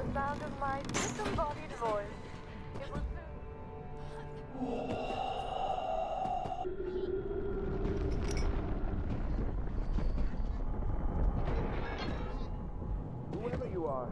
sound of my disembodied voice. It will Whoever you are,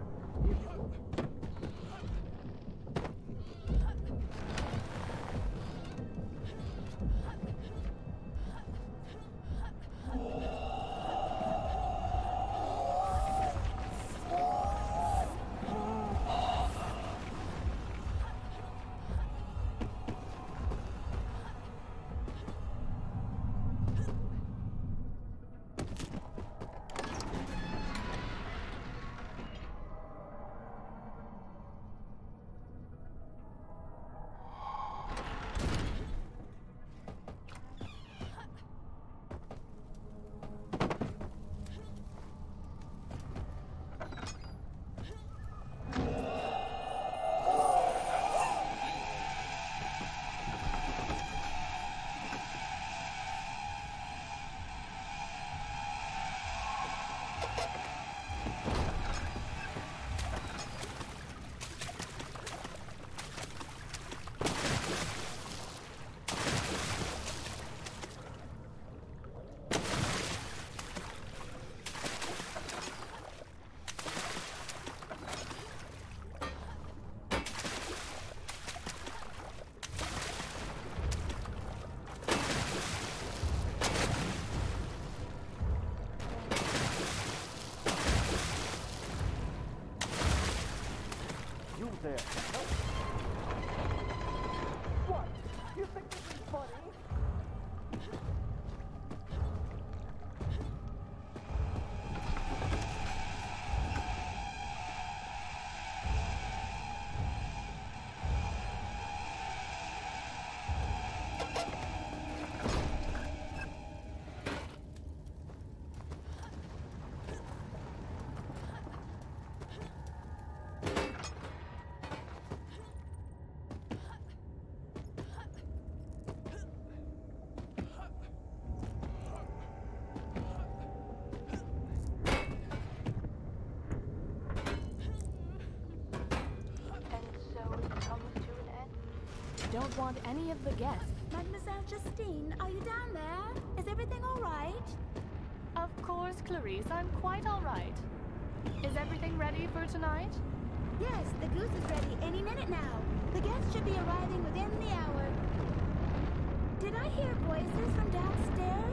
you there. What? You think this is funny? Don't want any of the guests. Mademoiselle Justine, are you down there? Is everything all right? Of course, Clarice, I'm quite all right. Is everything ready for tonight? Yes, the goose is ready any minute now. The guests should be arriving within the hour. Did I hear voices from downstairs?